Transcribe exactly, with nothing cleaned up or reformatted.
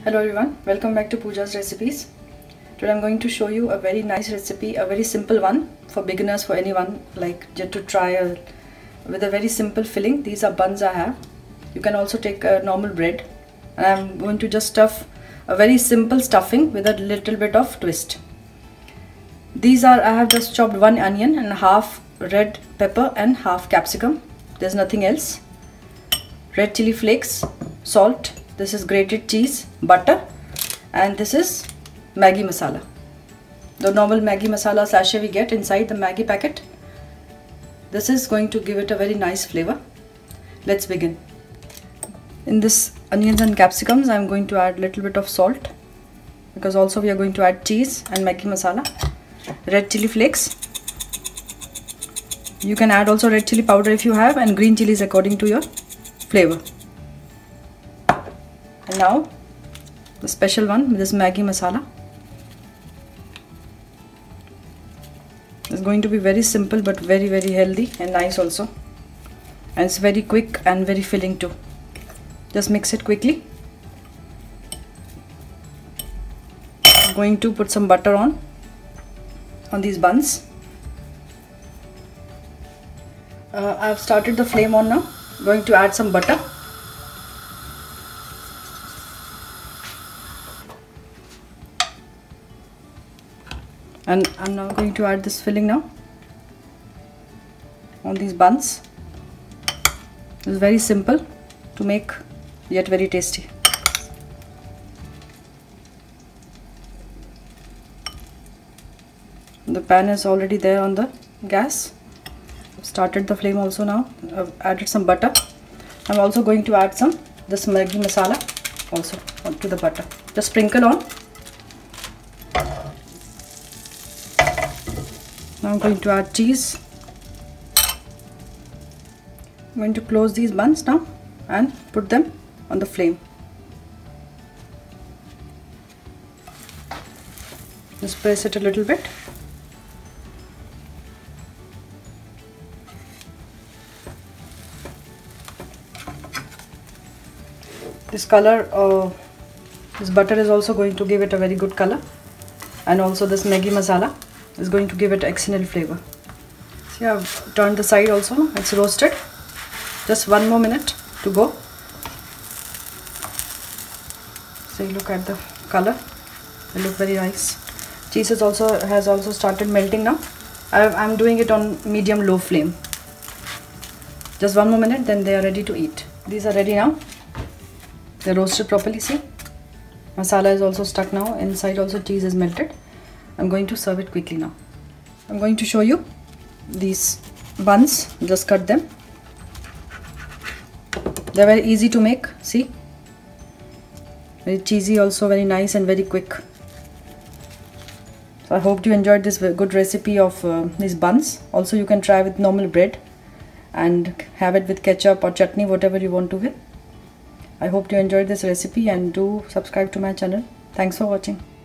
Hello everyone, welcome back to Pooja's Recipes. Today I'm going to show you a very nice recipe, a very simple one for beginners, for anyone like just to try a, with a very simple filling. These are buns I have. You can also take a normal bread. And I'm going to just stuff a very simple stuffing with a little bit of twist. These are, I have just chopped one onion and half red pepper and half capsicum. There's nothing else. Red chili flakes, salt. This is grated cheese, butter, and this is Maggi Masala. The normal Maggi Masala sachet we get inside the Maggi packet. This is going to give it a very nice flavor. Let's begin. In this onions and capsicums, I'm going to add a little bit of salt because also we are going to add cheese and Maggi Masala. Red chili flakes. You can add also red chili powder if you have, and green chilies according to your flavor. And now the special one, this Maggi Masala. It's going to be very simple but very very healthy and nice also, and it's very quick and very filling too. Just mix it quickly. I'm going to put some butter on on these buns. uh, I've started the flame on now. I'm going to add some butter. And I'm now going to add this filling now on these buns. It's very simple to make, yet very tasty. The pan is already there on the gas. I've started the flame also now. I've added some butter. I'm also going to add some this Maggi Masala also onto the butter. Just sprinkle on. Now I'm going to add cheese. I'm going to close these buns now and put them on the flame. Just press it a little bit. This color, uh, this butter is also going to give it a very good color, and also this Maggi Masala is going to give it excellent flavor. See, I've turned the side also. It's roasted. Just one more minute to go. See, look at the color. They look very nice. Cheese is also has also started melting now. I'm doing it on medium low flame. Just one more minute, then they are ready to eat. These are ready now. They're roasted properly. See, masala is also stuck now. Inside also cheese is melted. I'm going to serve it quickly now. I'm going to show you these buns. Just cut them. They're very easy to make. See, very cheesy, also very nice and very quick. So I hope you enjoyed this good recipe of uh, these buns. Also you can try with normal bread and have it with ketchup or chutney, whatever you want to with. I hope you enjoyed this recipe, and do subscribe to my channel. Thanks for watching.